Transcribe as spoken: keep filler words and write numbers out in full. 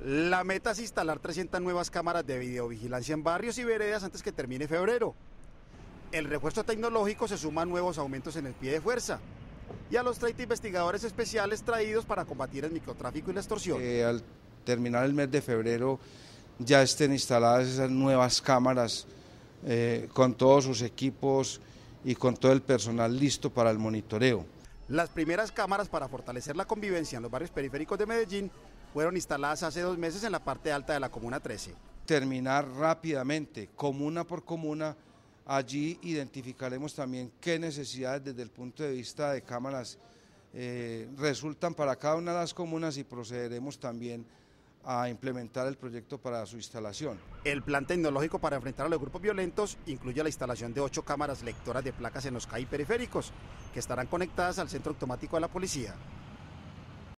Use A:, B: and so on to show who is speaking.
A: La meta es instalar trescientas nuevas cámaras de videovigilancia en barrios y veredas antes que termine febrero. El refuerzo tecnológico se suma a nuevos aumentos en el pie de fuerza y a los treinta investigadores especiales traídos para combatir el microtráfico y la extorsión.
B: Eh, al terminar el mes de febrero ya estén instaladas esas nuevas cámaras eh, con todos sus equipos y con todo el personal listo para el monitoreo.
A: Las primeras cámaras para fortalecer la convivencia en los barrios periféricos de Medellín fueron instaladas hace dos meses en la parte alta de la Comuna trece.
B: Terminar rápidamente, comuna por comuna, allí identificaremos también qué necesidades desde el punto de vista de cámaras eh, resultan para cada una de las comunas y procederemos también a implementar el proyecto para su instalación.
A: El plan tecnológico para enfrentar a los grupos violentos incluye la instalación de ocho cámaras lectoras de placas en los C A I periféricos, que estarán conectadas al centro automático de la policía.